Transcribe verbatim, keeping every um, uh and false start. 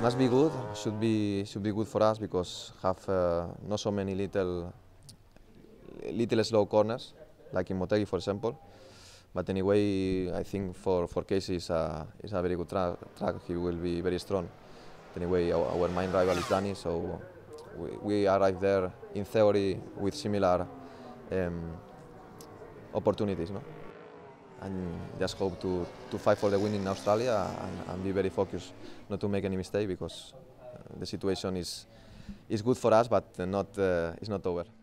must be good. Should be should be good for us because have uh, not so many little little slow corners like in Motegi, for example. But anyway, I think for for Casey is a is a very good tra track. He will be very strong. Anyway, our, our main rival is Danny, so we, we arrived there in theory with similar um, opportunities, no? And just hope to, to fight for the win in Australia and, and be very focused, not to make any mistake because the situation is is good for us, but not uh, it's not over.